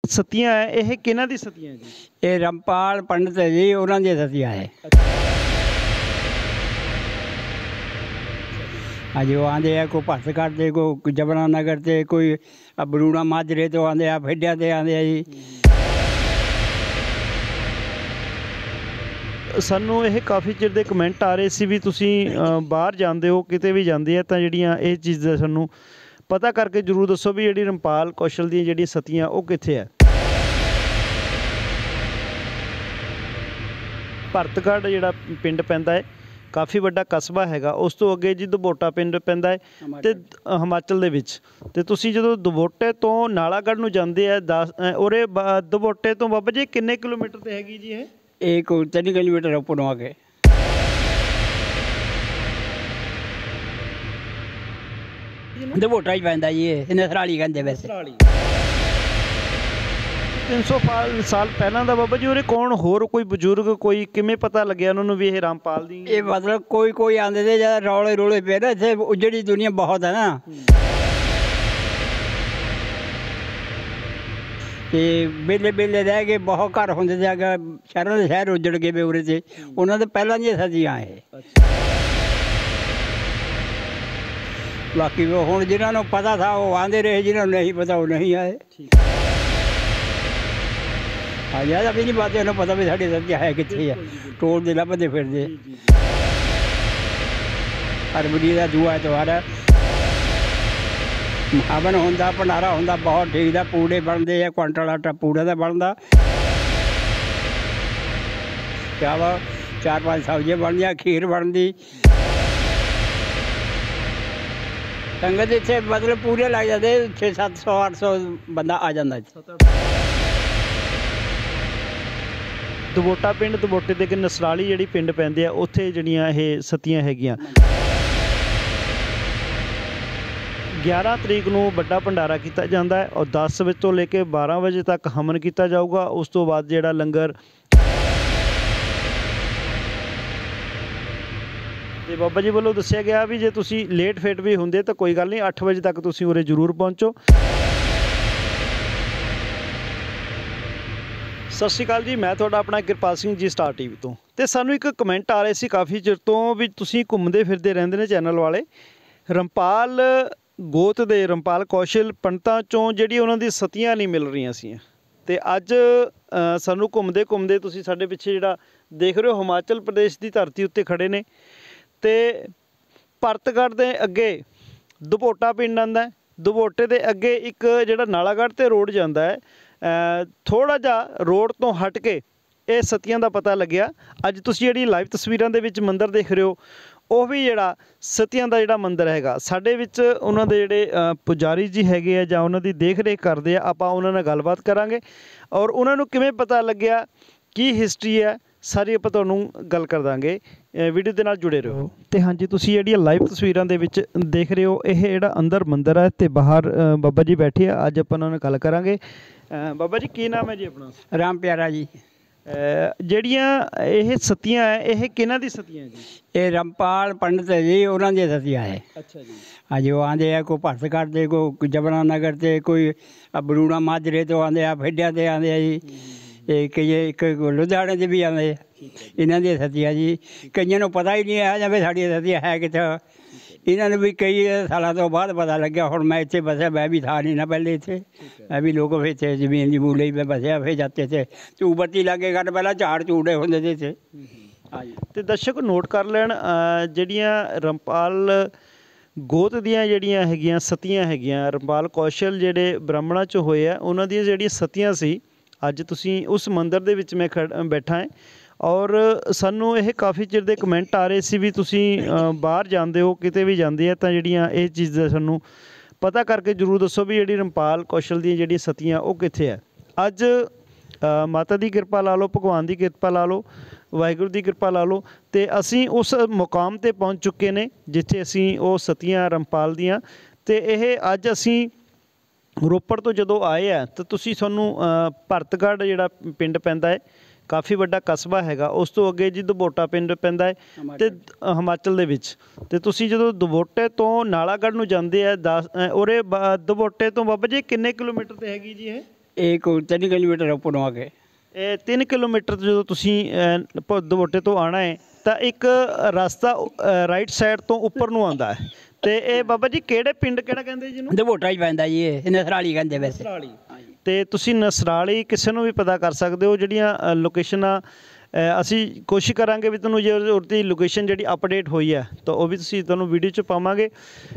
ਸਤੀਆਂ ਹੈ ਇਹ ਕਿਹਨਾਂ ਦੀ ਸਤੀਆਂ ਜੀ? ਇਹ ਰੰਪਾਲ ਪੰਡਤ ਹੈ ਜੀ, ਉਹਨਾਂ ਦੀਆਂ ਸਤੀਆਂ ਹੈ। ਹਾਂਜੀ, ਉਹ ਆਉਂਦੇ ਆ ਕੋਈ ਭਰਤਗੜ੍ਹ ਦੇ, ਕੋਈ ਜਮਨਾ ਨਗਰ ਤੇ, ਕੋਈ ਬਰੂਣਾ ਮਾਜਰੇ ਤੋਂ ਆਉਂਦੇ ਆ, ਫੇਡਿਆਂ ਤੇ ਆਉਂਦੇ ਆ ਜੀ। ਸਾਨੂੰ ਇਹ ਕਾਫੀ ਚਿਰ ਦੇ ਕਮੈਂਟ ਆ ਰਹੇ ਸੀ ਵੀ ਤੁਸੀਂ ਬਾਹਰ ਜਾਂਦੇ ਹੋ, ਕਿਤੇ ਵੀ ਜਾਂਦੇ ਆ ਤਾਂ ਜਿਹੜੀਆਂ ਇਹ ਚੀਜ਼ਾਂ ਸਾਨੂੰ ਪਤਾ ਕਰਕੇ ਜ਼ਰੂਰ ਦੱਸੋ ਵੀ ਜਿਹੜੀ ਰੰਪਾਲ ਕੌਸ਼ਲ ਦੀਆਂ ਜਿਹੜੀਆਂ ਸਤੀਆਂ ਉਹ ਕਿੱਥੇ ਹੈ। ਭਰਤਗੜ੍ਹ ਜਿਹੜਾ ਪਿੰਡ ਪੈਂਦਾ ਹੈ, ਕਾਫੀ ਵੱਡਾ ਕਸਬਾ ਹੈਗਾ। ਉਸ ਤੋਂ ਅੱਗੇ ਜੀ ਦਬੋਟਾ ਪਿੰਡ ਪੈਂਦਾ ਹੈ ਅਤੇ ਹਿਮਾਚਲ ਦੇ ਵਿੱਚ। ਅਤੇ ਤੁਸੀਂ ਜਦੋਂ ਦਬੋਟੇ ਤੋਂ ਨਾਲਾਗੜ੍ਹ ਨੂੰ ਜਾਂਦੇ ਆ ਉਰੇ ਦਬੋਟੇ ਤੋਂ ਬਾਬਾ ਜੀ ਕਿੰਨੇ ਕਿਲੋਮੀਟਰ 'ਤੇ ਹੈਗੀ ਜੀ ਇਹ ਕੋਈ 3 ਕਿਲੋਮੀਟਰ ਉੱਪਰੋਂ ਆ ਕੇ ਦਬੋਟਾ ਹੀ ਪੈਂਦਾ ਜੀ। ਇਹ ਨਸਰਾਲੀ ਕਹਿੰਦੇ ਵੈਸੇ। 300 ਸਾਲ ਪਹਿਲਾਂ ਦਾ ਬਾਬਾ ਜੀ ਉਰੇ ਕੌਣ ਹੋਰ ਕੋਈ ਬਜ਼ੁਰਗ ਕੋਈ ਕਿਵੇਂ ਪਤਾ ਲੱਗਿਆ ਉਹਨਾਂ ਨੂੰ ਵੀ ਇਹ ਰਾਮਪਾਲ ਦੀ? ਇਹ ਮਤਲਬ ਕੋਈ ਆਉਂਦੇ ਤੇ ਜਦ ਰੌਲੇ ਪਏ ਨਾ, ਇੱਥੇ ਉਜੜੀ ਦੁਨੀਆ ਬਹੁਤ ਹੈ ਨਾ, ਤੇ ਵੇਲੇ ਰਹਿ ਕੇ ਬਹੁਤ ਘਰ ਹੁੰਦੇ ਤੇ ਅੱਗੇ ਸ਼ਹਿਰਾਂ ਦੇ ਸ਼ਹਿਰ ਉੱਜੜ ਗਏ ਵੇ ਉਰੇ ਤੇ। ਉਹਨਾਂ ਦੇ ਪਹਿਲਾਂ ਦੀਆਂ ਸਦੀਆਂ ਇਹ। ਬਾਕੀ ਹੁਣ ਜਿਹਨਾਂ ਨੂੰ ਪਤਾ ਥਾ ਉਹ ਆਉਂਦੇ ਰਹੇ, ਜਿਹਨਾਂ ਨੂੰ ਨਹੀਂ ਪਤਾ ਉਹ ਨਹੀਂ ਆਏ। ਹਾਂ, ਜ਼ਿਆਦਾ ਵੀ ਨਹੀਂ ਬਾਤ, ਉਹਨੂੰ ਪਤਾ ਵੀ ਸਾਡੀ ਸਤੀਆਂ ਹੈ ਕਿੱਥੇ ਆ, ਟੋਲ ਦੇ ਲੱਭਦੇ ਫਿਰਦੇ। ਫਰਵਰੀ ਦਾ ਦੂਆ ਐਤਵਾਰ ਹੈ, ਹਵਨ ਹੁੰਦਾ, ਭੰਡਾਰਾ ਹੁੰਦਾ, ਬਹੁਤ ਠੀਕ ਦਾ। ਪੂੜੇ ਬਣਦੇ ਆ, ਕੁਆਂਟਲ ਆਟਾ ਪੂੜੇ ਦਾ ਬਣਦਾ। ਚਾਵਲ 4-5 ਸਬਜ਼ੀਆਂ ਬਣਦੀਆਂ, ਖੀਰ ਬਣਦੀ। ਸੰਗਤ ਇੱਥੇ ਮਤਲਬ ਪੂਰੇ ਲੱਗ ਜਾਂਦੇ, 600-700-800 ਬੰਦਾ ਆ ਜਾਂਦਾ ਇੱਥੇ। ਦਬੋਟਾ ਪਿੰਡ, ਦਬੋਟੇ ਦੇ ਅੱਗੇ ਨਸਰਾਲੀ ਜਿਹੜੀ ਪਿੰਡ ਪੈਂਦੇ ਆ, ਉੱਥੇ ਜਿਹੜੀਆਂ ਇਹ ਸਤੀਆਂ ਹੈਗੀਆਂ। 11 ਤਰੀਕ ਨੂੰ ਵੱਡਾ ਭੰਡਾਰਾ ਕੀਤਾ ਜਾਂਦਾ ਹੈ ਔਰ 10 ਵਜੇ ਤੋਂ ਲੈ ਕੇ 12 ਵਜੇ ਤੱਕ ਹਵਨ ਕੀਤਾ ਜਾਊਗਾ। ਉਸ ਤੋਂ ਬਾਅਦ ਜਿਹੜਾ ਲੰਗਰ ਤੇ ਬਾਬਾ ਜੀ ਵੱਲੋਂ ਦੱਸਿਆ ਗਿਆ ਵੀ ਜੇ ਤੁਸੀਂ ਲੇਟ ਫੇਟ ਵੀ ਹੁੰਦੇ ਤਾਂ ਕੋਈ ਗੱਲ ਨਹੀਂ, 8 ਵਜੇ ਤੱਕ ਤੁਸੀਂ ਉਰੇ ਜ਼ਰੂਰ ਪਹੁੰਚੋ। ਸਤਿ ਸ਼੍ਰੀ ਅਕਾਲ ਜੀ, ਮੈਂ ਤੁਹਾਡਾ ਆਪਣਾ ਕਿਰਪਾਲ ਸਿੰਘ ਜੀ, ਸਟਾਰ TV ਤੋਂ। ਅਤੇ ਸਾਨੂੰ ਇੱਕ ਕਮੈਂਟ ਆ ਰਹੇ ਸੀ ਕਾਫੀ ਚਿਰ ਤੋਂ ਵੀ ਤੁਸੀਂ ਘੁੰਮਦੇ ਫਿਰਦੇ ਰਹਿੰਦੇ ਨੇ ਚੈਨਲ ਵਾਲੇ, ਰੰਪਾਲ ਗੋਤ ਦੇ ਰੰਪਾਲ ਕੌਸ਼ਲ ਪੰਡਤਾਂ 'ਚੋਂ ਜਿਹੜੀ ਉਹਨਾਂ ਦੀ ਸਤੀਆਂ ਨਹੀਂ ਮਿਲ ਰਹੀਆਂ ਸੀ। ਅਤੇ ਅੱਜ ਸਾਨੂੰ ਘੁੰਮਦੇ ਘੁੰਮਦੇ ਤੁਸੀਂ ਸਾਡੇ ਪਿੱਛੇ ਜਿਹੜਾ ਦੇਖ ਰਹੇ ਹੋ, ਹਿਮਾਚਲ ਪ੍ਰਦੇਸ਼ ਦੀ ਧਰਤੀ ਉੱਤੇ ਖੜ੍ਹੇ ਨੇ। ਅਤੇ ਭਰਤਗੜ੍ਹ ਦੇ ਅੱਗੇ ਦਬੋਟਾ ਪਿੰਡ ਆਉਂਦਾ, ਦਬੋਟੇ ਦੇ ਅੱਗੇ ਇੱਕ ਜਿਹੜਾ ਨਾਲਾਗੜ੍ਹ 'ਤੇ ਰੋਡ ਜਾਂਦਾ ਹੈ, ਥੋੜ੍ਹਾ ਜਿਹਾ ਰੋਡ ਤੋਂ ਹਟ ਕੇ ਇਹ ਸਤੀਆਂ ਦਾ ਪਤਾ ਲੱਗਿਆ। ਅੱਜ ਤੁਸੀਂ ਜਿਹੜੀ ਲਾਈਵ ਤਸਵੀਰਾਂ ਦੇ ਵਿੱਚ ਮੰਦਿਰ ਦੇਖ ਰਹੇ ਹੋ, ਉਹ ਵੀ ਜਿਹੜਾ ਸਤੀਆਂ ਦਾ ਜਿਹੜਾ ਮੰਦਿਰ ਹੈਗਾ। ਸਾਡੇ ਵਿੱਚ ਉਹਨਾਂ ਦੇ ਜਿਹੜੇ ਪੁਜਾਰੀ ਜੀ ਹੈਗੇ ਆ ਜਾਂ ਉਹਨਾਂ ਦੀ ਦੇਖ ਰੇਖ ਕਰਦੇ ਆ, ਆਪਾਂ ਉਹਨਾਂ ਨਾਲ ਗੱਲਬਾਤ ਕਰਾਂਗੇ ਔਰ ਉਹਨਾਂ ਨੂੰ ਕਿਵੇਂ ਪਤਾ ਲੱਗਿਆ, ਕੀ ਹਿਸਟਰੀ ਹੈ, ਸਾਰੀ ਆਪਾਂ ਤੁਹਾਨੂੰ ਗੱਲ ਕਰ ਦਾਂਗੇ। ਵੀਡੀਓ ਦੇ ਨਾਲ ਜੁੜੇ ਰਹੋ। ਅਤੇ ਹਾਂਜੀ, ਤੁਸੀਂ ਜਿਹੜੀਆਂ ਲਾਈਵ ਤਸਵੀਰਾਂ ਦੇ ਵਿੱਚ ਦੇਖ ਰਹੇ ਹੋ, ਇਹ ਜਿਹੜਾ ਅੰਦਰ ਮੰਦਿਰ ਹੈ ਅਤੇ ਬਾਹਰ ਬਾਬਾ ਜੀ ਬੈਠੇ ਆ। ਅੱਜ ਆਪਾਂ ਉਹਨਾਂ ਨਾਲ ਗੱਲ ਕਰਾਂਗੇ। ਬਾਬਾ ਜੀ ਕੀ ਨਾਮ ਹੈ ਜੀ ਆਪਣਾ? ਰਾਮ ਪਿਆਰਾ ਜੀ। ਜਿਹੜੀਆਂ ਇਹ ਸਤੀਆਂ ਹੈ ਇਹ ਕਿਹਨਾਂ ਦੀ ਸਤੀਆਂ ਜੀ? ਇਹ ਰੰਪਾਲ ਪੰਡਤ ਹੈ ਜੀ, ਉਹਨਾਂ ਦੀਆਂ ਸਤੀਆਂ ਹੈ। ਅੱਛਾ ਜੀ। ਹਾਂਜੀ, ਉਹ ਆਉਂਦੇ ਆ ਕੋਈ ਭਰਤਗੜ੍ਹ ਦੇ, ਕੋਈ ਜਮਨਾ ਨਗਰ ਤੇ, ਕੋਈ ਬਰੂਣਾ ਮਾਜਰੇ ਤੋਂ ਆਉਂਦੇ ਆ, ਫੇਡਿਆਂ ਤੇ ਆਉਂਦੇ ਆ ਜੀ। ਇੱਕ ਲੁਧਿਆਣੇ ਦੇ ਵੀ ਆਉਂਦੇ ਆ, ਇਹਨਾਂ ਦੀਆਂ ਸਤੀਆਂ ਜੀ। ਕਈਆਂ ਨੂੰ ਪਤਾ ਹੀ ਨਹੀਂ ਆ ਜਾਂ ਵੀ ਸਾਡੀਆਂ ਸਤੀਆਂ ਹੈ ਕਿੱਥੇ। ਇਹਨਾਂ ਨੂੰ ਵੀ ਕਈ ਸਾਲਾਂ ਤੋਂ ਬਾਅਦ ਪਤਾ ਲੱਗਿਆ। ਹੁਣ ਮੈਂ ਇੱਥੇ ਬਸਿਆ, ਮੈਂ ਵੀ ਥਾ ਨਹੀਂ ਨਾ ਪਹਿਲੇ ਇੱਥੇ, ਮੈਂ ਵੀ ਲੋਕ ਇੱਥੇ ਜ਼ਮੀਨ ਜਮੂਨ ਲਈ ਮੈਂ ਬਸਿਆ। ਫਿਰ ਜਾਤੇ ਥੇ ਝੂ ਬੱਤੀ ਲਾਗੇ ਕੱਢ, ਪਹਿਲਾਂ ਝਾੜ ਝੂੜੇ ਹੁੰਦੇ ਤੇ ਇੱਥੇ। ਹਾਂਜੀ, ਅਤੇ ਦਰਸ਼ਕ ਨੋਟ ਕਰ ਲੈਣ, ਜਿਹੜੀਆਂ ਰੰਪਾਲ ਗੋਤ ਦੀਆਂ ਜਿਹੜੀਆਂ ਹੈਗੀਆਂ ਸਤੀਆਂ ਹੈਗੀਆਂ, ਰੰਪਾਲ ਕੌਸ਼ਲ ਜਿਹੜੇ ਬ੍ਰਾਹਮਣਾਂ 'ਚ ਹੋਏ ਆ, ਉਹਨਾਂ ਦੀਆਂ ਜਿਹੜੀਆਂ ਸਤੀਆਂ ਸੀ। ਅੱਜ ਤੁਸੀਂ ਉਸ ਮੰਦਿਰ ਦੇ ਵਿੱਚ ਮੈਂ ਬੈਠਾ ਹੈ ਔਰ ਸਾਨੂੰ ਇਹ ਕਾਫੀ ਚਿਰ ਦੇ ਕਮੈਂਟ ਆ ਰਹੇ ਸੀ ਵੀ ਤੁਸੀਂ ਬਾਹਰ ਜਾਂਦੇ ਹੋ, ਕਿਤੇ ਵੀ ਜਾਂਦੇ ਆ ਤਾਂ ਜਿਹੜੀਆਂ ਇਹ ਚੀਜ਼ਾਂ ਸਾਨੂੰ ਪਤਾ ਕਰਕੇ ਜ਼ਰੂਰ ਦੱਸੋ ਵੀ ਜਿਹੜੀ ਰੰਪਾਲ ਕੌਸ਼ਲ ਦੀਆਂ ਜਿਹੜੀਆਂ ਸਤੀਆਂ ਉਹ ਕਿੱਥੇ ਹੈ। ਅੱਜ ਮਾਤਾ ਦੀ ਕਿਰਪਾ ਲਾ ਲਓ, ਭਗਵਾਨ ਦੀ ਕਿਰਪਾ ਲਾ ਲਓ, ਵਾਹਿਗੁਰੂ ਦੀ ਕਿਰਪਾ ਲਾ ਲਓ, ਅਤੇ ਅਸੀਂ ਉਸ ਮੁਕਾਮ 'ਤੇ ਪਹੁੰਚ ਚੁੱਕੇ ਨੇ ਜਿੱਥੇ ਅਸੀਂ ਉਹ ਸਤੀਆਂ ਰੰਪਾਲ ਦੀਆਂ। ਅਤੇ ਇਹ ਅੱਜ ਅਸੀਂ ਰੋਪੜ ਤੋਂ ਜਦੋਂ ਆਏ ਆ ਤਾਂ ਤੁਸੀਂ ਸਾਨੂੰ ਭਰਤਗੜ੍ਹ ਜਿਹੜਾ ਪਿੰਡ ਪੈਂਦਾ ਹੈ, ਕਾਫੀ ਵੱਡਾ ਕਸਬਾ ਹੈਗਾ। ਉਸ ਤੋਂ ਅੱਗੇ ਜੀ ਦਬੋਟਾ ਪਿੰਡ ਪੈਂਦਾ ਹੈ ਅਤੇ ਹਿਮਾਚਲ ਦੇ ਵਿੱਚ। ਅਤੇ ਤੁਸੀਂ ਜਦੋਂ ਦਬੋਟੇ ਤੋਂ ਨਾਲਾਗੜ੍ਹ ਨੂੰ ਜਾਂਦੇ ਆ ਉਰੇ ਦਬੋਟੇ ਤੋਂ ਬਾਬਾ ਜੀ ਕਿੰਨੇ ਕਿਲੋਮੀਟਰ 'ਤੇ ਹੈਗੀ ਜੀ ਇਹ? ਇਹ ਕੋਈ 3 ਕਿਲੋਮੀਟਰ ਉੱਪਰੋਂ ਆ ਕੇ। ਇਹ 3 ਕਿਲੋਮੀਟਰ ਜਦੋਂ ਤੁਸੀਂ ਦਵੋਟੇ ਤੋਂ ਆਉਣਾ ਹੈ ਤਾਂ ਇੱਕ ਰਸਤਾ ਰਾਈਟ ਸਾਈਡ ਤੋਂ ਉੱਪਰ ਨੂੰ ਆਉਂਦਾ ਹੈ। ਤੇ ਇਹ ਬਾਬਾ ਜੀ ਕਿਹੜੇ ਪਿੰਡ ਕਿਹੜਾ ਕਹਿੰਦੇ ਜੀ ਇਹਨੂੰ? ਦਵੋਟਾ ਹੀ ਪੈਂਦਾ ਜੀ, ਇਹ ਨਸਰਾਲੀ ਕਹਿੰਦੇ ਵੈਸੇ। ਨਸਰਾਲੀ। ਤੇ ਤੁਸੀਂ ਨਸਰਾਲੀ ਕਿਸੇ ਨੂੰ ਵੀ ਪਤਾ ਕਰ ਸਕਦੇ ਹੋ। ਜਿਹੜੀਆਂ ਲੋਕੇਸ਼ਨਾਂ ਅਸੀਂ ਕੋਸ਼ਿਸ਼ ਕਰਾਂਗੇ ਵੀ ਤੁਹਾਨੂੰ ਜੇ ਉਹਦੀ ਲੋਕੇਸ਼ਨ ਜਿਹੜੀ ਅਪਡੇਟ ਹੋਈ ਹੈ ਤਾਂ ਉਹ ਵੀ ਤੁਸੀਂ ਤੁਹਾਨੂੰ ਵੀਡੀਓ 'ਚ ਪਾਵਾਂਗੇ।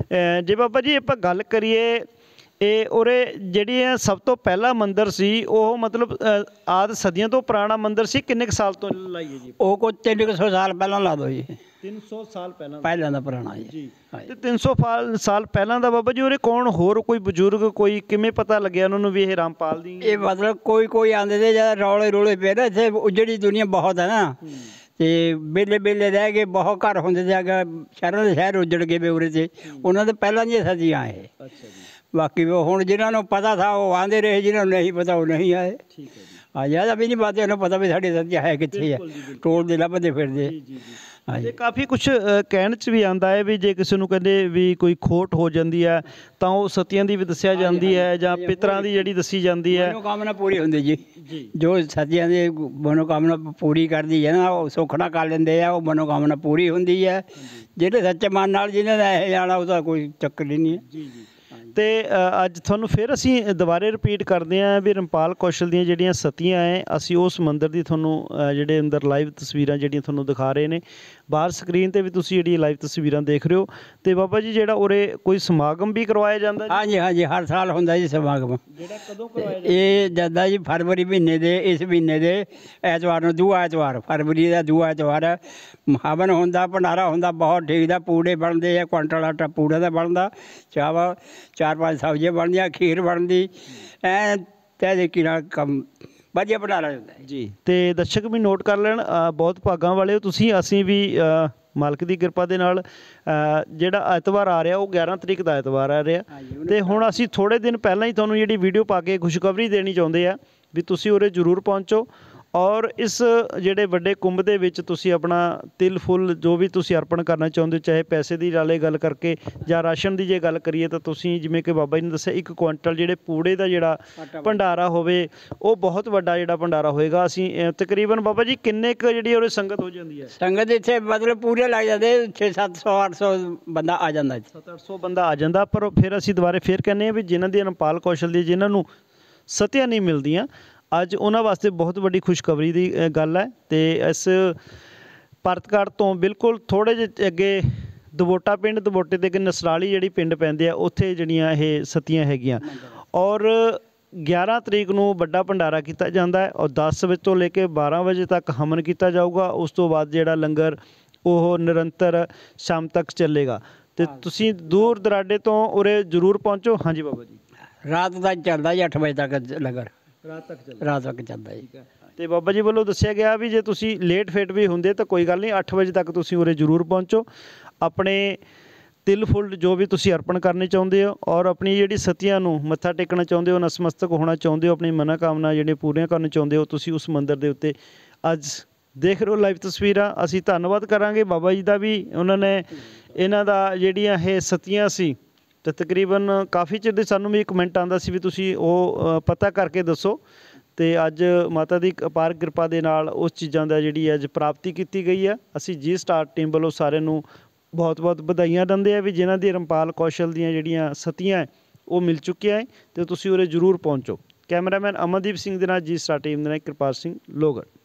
ਜੇ ਬਾਬਾ ਜੀ ਆਪਾਂ ਗੱਲ ਕਰੀਏ ਇਹ ਉਰੇ ਜਿਹੜੀ ਇਹ ਸਭ ਤੋਂ ਪਹਿਲਾ ਮੰਦਿਰ ਸੀ ਉਹ ਮਤਲਬ ਆਦਿ ਸਦੀਆਂ ਤੋਂ ਪੁਰਾਣਾ ਮੰਦਿਰ ਸੀ। ਕਿੰਨੇ ਕੁ ਸਾਲ ਤੋਂ ਲਾਈਏ ਜੀ? ਉਹ ਕੋਈ 300 ਸਾਲ ਪਹਿਲਾਂ ਲਾ ਦਿਓ ਜੀ। 300 ਸਾਲ ਪਹਿਲਾਂ ਦਾ ਪੁਰਾਣਾ ਜੀ। ਤੇ 300 ਸਾਲ ਪਹਿਲਾਂ ਦਾ ਬਾਬਾ ਜੀ ਉਰੇ ਕੌਣ ਹੋਰ ਕੋਈ ਬਜ਼ੁਰਗ ਕੋਈ ਕਿਵੇਂ ਪਤਾ ਲੱਗਿਆ ਉਹਨਾਂ ਨੂੰ ਵੀ ਇਹ ਰਾਮਪਾਲ ਦੀ? ਇਹ ਮਤਲਬ ਕੋਈ ਆਉਂਦੇ ਤੇ ਜਿਆਦਾ ਰੌਲੇ ਪਏ ਨਾ ਇੱਥੇ, ਉਜੜੀ ਦੁਨੀਆ ਬਹੁਤ ਹੈ ਨਾ, ਤੇ ਬੇਲੇ ਰਹਿ ਗਏ, ਬਹੁਤ ਘਰ ਹੁੰਦੇ ਤੇ ਅੱਗੇ ਸ਼ਹਿਰਾਂ ਦੇ ਸ਼ਹਿਰ ਉਜੜ ਗਏ ਵੇ ਉਰੇ ਤੇ। ਉਹਨਾਂ ਦੇ ਪਹਿਲਾਂ ਦੀਆਂ ਸਦੀਆਂ ਇਹ। ਅੱਛਾ ਜੀ। ਬਾਕੀ ਉਹ ਹੁਣ ਜਿਹਨਾਂ ਨੂੰ ਪਤਾ ਥਾ ਉਹ ਆਉਂਦੇ ਰਹੇ, ਜਿਹਨਾਂ ਨੂੰ ਨਹੀਂ ਪਤਾ ਉਹ ਨਹੀਂ ਆਏ। ਠੀਕ ਹੈ ਜੀ। ਆ ਜਿਆਦਾ ਵੀ ਨਹੀਂ ਬਾਤੇ ਉਹਨੂੰ ਪਤਾ ਵੀ ਸਾਡੀ ਸਦੀਆਂ ਹੈ ਕਿੱਥੇ ਹੈ, ਟੋਲ ਦੇ ਲੱਭਦੇ ਫਿਰਦੇ। ਤੇ ਕਾਫੀ ਕੁਝ ਕਹਿਣ 'ਚ ਵੀ ਆਉਂਦਾ ਹੈ ਵੀ ਜੇ ਕਿਸੇ ਨੂੰ ਕਹਿੰਦੇ ਵੀ ਕੋਈ ਖੋਟ ਹੋ ਜਾਂਦੀ ਹੈ ਤਾਂ ਉਹ ਸਤੀਆਂ ਦੀ ਵੀ ਦੱਸਿਆ ਜਾਂਦੀ ਹੈ ਜਾਂ ਪਿਤਰਾਂ ਦੀ ਜਿਹੜੀ ਦੱਸੀ ਜਾਂਦੀ ਹੈ। ਮਨੋਕਾਮਨਾ ਪੂਰੀ ਹੁੰਦੀ ਜੀ, ਜੋ ਸਤੀਆਂ ਦੀ ਮਨੋਕਾਮਨਾ ਪੂਰੀ ਕਰਦੀ ਹੈ ਨਾ ਉਹ ਸੁੱਖਣਾ ਕਰ ਲੈਂਦੇ ਆ, ਉਹ ਮਨੋਕਾਮਨਾ ਪੂਰੀ ਹੁੰਦੀ ਹੈ। ਜਿਹੜੇ ਸੱਚੇ ਮਨ ਨਾਲ ਜਿਹਨਾਂ ਦਾ ਇਹ ਜਾਣਾ ਉਹਦਾ ਕੋਈ ਚੱਕਰ ਹੀ ਨਹੀਂ ਹੈ। ਜੀ ਜੀ। ਤੇ ਅੱਜ ਤੁਹਾਨੂੰ ਫਿਰ ਅਸੀਂ ਦੁਬਾਰੇ ਰਿਪੀਟ ਕਰਦੇ ਹਾਂ ਵੀ ਰਾਮਪਾਲ ਕੌਸ਼ਲ ਦੀਆਂ ਜਿਹੜੀਆਂ ਸਤੀਆਂ ਹੈ ਅਸੀਂ ਉਸ ਮੰਦਿਰ ਦੀ ਤੁਹਾਨੂੰ ਜਿਹੜੇ ਅੰਦਰ ਲਾਈਵ ਤਸਵੀਰਾਂ ਜਿਹੜੀਆਂ ਤੁਹਾਨੂੰ ਦਿਖਾ ਰਹੇ ਨੇ ਬਾਹਰ ਸਕਰੀਨ 'ਤੇ ਵੀ ਤੁਸੀਂ ਜਿਹੜੀ ਲਾਈਵ ਤਸਵੀਰਾਂ ਦੇਖ ਰਹੇ ਹੋ। ਤੇ ਬਾਬਾ ਜੀ ਜਿਹੜਾ ਉਰੇ ਕੋਈ ਸਮਾਗਮ ਵੀ ਕਰਵਾਇਆ ਜਾਂਦਾ? ਹਾਂਜੀ, ਹਰ ਸਾਲ ਹੁੰਦਾ ਜੀ ਸਮਾਗਮ। ਜਿਹੜਾ ਕਦੋਂ ਕਰਵਾਇਆ ਜਾਂਦਾ? ਇਹ ਜਾਂਦਾ ਜੀ ਫਰਵਰੀ ਮਹੀਨੇ ਦੇ, ਇਸ ਮਹੀਨੇ ਦੇ ਐਤਵਾਰ ਨੂੰ, ਦੂਆ ਐਤਵਾਰ, ਫਰਵਰੀ ਦਾ ਦੂਆ ਐਤਵਾਰ ਹਵਨ ਹੁੰਦਾ, ਭੰਡਾਰਾ ਹੁੰਦਾ, ਬਹੁਤ ਠੀਕ ਦਾ। ਪੂੜੇ ਬਣਦੇ ਆ, ਕੁਆਂਟਲ ਆਟਾ ਪੂੜੇ ਦਾ ਬਣਦਾ, ਚਾਵਲ 4-5 ਸਬਜ਼ੀਆਂ ਬਣਦੀਆਂ, ਖੀਰ ਬਣਦੀ, ਐ ਤੇ ਕੀ ਨਾਲ ਕੰਮ ਵਧੀਆ ਬਣਾ ਲੈਂਦਾ ਜੀ। ਤੇ ਦਰਸ਼ਕ ਵੀ ਨੋਟ ਕਰ ਲੈਣ, ਬਹੁਤ ਭਾਗਾਂ ਵਾਲੇ ਹੋ ਤੁਸੀਂ। ਅਸੀਂ ਵੀ ਮਾਲਕ ਦੀ ਕਿਰਪਾ ਦੇ ਨਾਲ ਜਿਹੜਾ ਐਤਵਾਰ ਆ ਰਿਹਾ ਉਹ 11 ਤਰੀਕ ਦਾ ਐਤਵਾਰ ਆ ਰਿਹਾ। ਤੇ ਹੁਣ ਅਸੀਂ ਥੋੜ੍ਹੇ ਦਿਨ ਪਹਿਲਾਂ ਹੀ ਤੁਹਾਨੂੰ ਜਿਹੜੀ ਵੀਡੀਓ ਪਾ ਕੇ ਖੁਸ਼ਖਬਰੀ ਦੇਣੀ ਚਾਹੁੰਦੇ ਆ ਵੀ ਤੁਸੀਂ ਉਰੇ ਜ਼ਰੂਰ ਪਹੁੰਚੋ ਔਰ ਇਸ ਜਿਹੜੇ ਵੱਡੇ ਕੁੰਭ ਦੇ ਵਿੱਚ ਤੁਸੀਂ ਆਪਣਾ ਤਿਲ ਫੁੱਲ ਜੋ ਵੀ ਤੁਸੀਂ ਅਰਪਣ ਕਰਨਾ ਚਾਹੁੰਦੇ ਹੋ, ਚਾਹੇ ਪੈਸੇ ਦੀ ਨਾਲੇ ਗੱਲ ਕਰਕੇ ਜਾਂ ਰਾਸ਼ਨ ਦੀ ਜੇ ਗੱਲ ਕਰੀਏ ਤਾਂ ਤੁਸੀਂ ਜਿਵੇਂ ਕਿ ਬਾਬਾ ਜੀ ਨੇ ਦੱਸਿਆ 1 ਕੁਆਂਟਲ ਜਿਹੜੇ ਪੂੜੇ ਦਾ ਜਿਹੜਾ ਭੰਡਾਰਾ ਹੋਵੇ ਉਹ ਬਹੁਤ ਵੱਡਾ ਜਿਹੜਾ ਭੰਡਾਰਾ ਹੋਏਗਾ। ਅਸੀਂ ਤਕਰੀਬਨ ਬਾਬਾ ਜੀ ਕਿੰਨੇ ਕੁ ਜਿਹੜੀ ਉਹਦੇ ਸੰਗਤ ਹੋ ਜਾਂਦੀ ਹੈ? ਸੰਗਤ ਇੱਥੇ ਮਤਲਬ ਪੂਰੇ ਲੱਗ ਜਾਂਦੇ 600-700-800 ਬੰਦਾ ਆ ਜਾਂਦਾ। 700-800 ਬੰਦਾ ਆ ਜਾਂਦਾ। ਪਰ ਫਿਰ ਅਸੀਂ ਦੁਬਾਰੇ ਫਿਰ ਕਹਿੰਦੇ ਹਾਂ ਵੀ ਜਿਨ੍ਹਾਂ ਦੀ ਰਾਮਪਾਲ ਕੌਸ਼ਲ ਦੀ ਜਿਨ੍ਹਾਂ ਨੂੰ ਸਤੀਆਂ ਨਹੀਂ ਮਿਲਦੀਆਂ ਅੱਜ ਉਹਨਾਂ ਵਾਸਤੇ ਬਹੁਤ ਵੱਡੀ ਖੁਸ਼ਖਬਰੀ ਦੀ ਗੱਲ ਹੈ। ਤੇ ਇਸ ਪਰਤਗੜ ਤੋਂ ਬਿਲਕੁਲ ਥੋੜ੍ਹੇ ਜਿਹੇ ਅੱਗੇ ਦਵੋਟਾ ਪਿੰਡ, ਦਵੋਟੇ ਦੇ ਅੱਗੇ ਨਸਰਾਲੀ ਜਿਹੜੀ ਪਿੰਡ ਪੈਂਦੇ ਆ ਉੱਥੇ ਜਿਹੜੀਆਂ ਇਹ ਸਤੀਆਂ ਹੈਗੀਆਂ। ਔਰ 11 ਤਰੀਕ ਨੂੰ ਵੱਡਾ ਭੰਡਾਰਾ ਕੀਤਾ ਜਾਂਦਾ ਹੈ ਔਰ 10 ਵਜੇ ਤੋਂ ਲੈ ਕੇ 12 ਵਜੇ ਤੱਕ ਹਵਨ ਕੀਤਾ ਜਾਊਗਾ। ਉਸ ਤੋਂ ਬਾਅਦ ਜਿਹੜਾ ਲੰਗਰ ਉਹ ਨਿਰੰਤਰ ਸ਼ਾਮ ਤੱਕ ਚੱਲੇਗਾ। ਤੇ ਤੁਸੀਂ ਦੂਰ ਦਰਾਡੇ ਤੋਂ ਉਰੇ ਜ਼ਰੂਰ ਪਹੁੰਚੋ। ਹਾਂਜੀ ਬਾਬਾ ਜੀ। ਰਾਤ ਦਾ ਚੱਲਦਾ ਜੀ 8 ਵਜੇ ਤੱਕ ਲੰਗਰ, ਰਾਤ ਤੱਕ ਚੱਲਦਾ ਜੀ। ਤੇ ਬਾਬਾ ਜੀ ਵੱਲੋਂ ਦੱਸਿਆ ਗਿਆ ਵੀ ਜੇ ਤੁਸੀਂ ਲੇਟ ਫੇਟ ਵੀ ਹੁੰਦੇ ਤਾਂ ਕੋਈ ਗੱਲ ਨਹੀਂ, 8 ਵਜੇ ਤੱਕ ਤੁਸੀਂ ਉਰੇ ਜ਼ਰੂਰ ਪਹੁੰਚੋ। ਆਪਣੇ ਤਿਲ ਫੁੱਲ ਜੋ ਵੀ ਤੁਸੀਂ ਅਰਪਣ ਕਰਨੇ ਚਾਹੁੰਦੇ ਹੋ ਔਰ ਆਪਣੀ ਜਿਹੜੀ ਸਤੀਆਂ ਨੂੰ ਮੱਥਾ ਟੇਕਣਾ ਚਾਹੁੰਦੇ ਹੋ, ਨਸਮਸਤਕ ਹੋਣਾ ਚਾਹੁੰਦੇ ਹੋ, ਆਪਣੀ ਮਨੋਕਾਮਨਾ ਜਿਹੜੀਆਂ ਪੂਰੀਆਂ ਕਰਨਾ ਚਾਹੁੰਦੇ ਹੋ, ਤੁਸੀਂ ਉਸ ਮੰਦਿਰ ਦੇ ਉੱਤੇ ਅੱਜ ਦੇਖ ਰਹੇ ਹੋ ਲਾਈਵ ਤਸਵੀਰਾਂ। ਅਸੀਂ ਧੰਨਵਾਦ ਕਰਾਂਗੇ ਬਾਬਾ ਜੀ ਦਾ ਵੀ, ਉਹਨਾਂ ਨੇ ਇਹਨਾਂ ਦਾ ਜਿਹੜੀਆਂ ਇਹ ਸਤੀਆਂ ਸੀ ਤੇ ਤਕਰੀਬਨ ਕਾਫੀ ਚਿਰ ਦੇ ਸਾਨੂੰ ਵੀ ਕਮੈਂਟ ਆਉਂਦਾ ਸੀ ਵੀ ਤੁਸੀਂ ਉਹ ਪਤਾ ਕਰਕੇ ਦੱਸੋ। ਤੇ ਅੱਜ ਮਾਤਾ ਦੀ ਅਪਾਰ ਕਿਰਪਾ ਦੇ ਨਾਲ ਉਸ ਚੀਜ਼ਾਂ ਦਾ ਜਿਹੜੀ ਅੱਜ ਪ੍ਰਾਪਤੀ ਕੀਤੀ ਗਈ ਹੈ। ਅਸੀਂ ਜੀ ਸਟਾਰ ਟੀਮ ਵੱਲੋਂ ਸਾਰਿਆਂ ਨੂੰ ਬਹੁਤ ਬਹੁਤ ਵਧਾਈਆਂ ਦਿੰਦੇ ਆ ਵੀ ਜਿਨ੍ਹਾਂ ਦੀ ਰਾਮਪਾਲ ਕੌਸ਼ਲ ਦੀਆਂ ਜਿਹੜੀਆਂ ਸਤੀਆਂ ਉਹ ਮਿਲ ਚੁੱਕੀਆਂ ਹੈ ਤੇ ਤੁਸੀਂ ਉਰੇ ਜ਼ਰੂਰ ਪਹੁੰਚੋ। ਕੈਮਰਾਮੈਨ ਅਮਨਦੀਪ ਸਿੰਘ ਦੇ ਨਾਲ ਜੀ ਸਟਾਰ ਟੀਮ ਦੇ ਨਾਲ ਕਿਰਪਾਲ ਸਿੰਘ ਲੋਹਗੜ੍ਹ।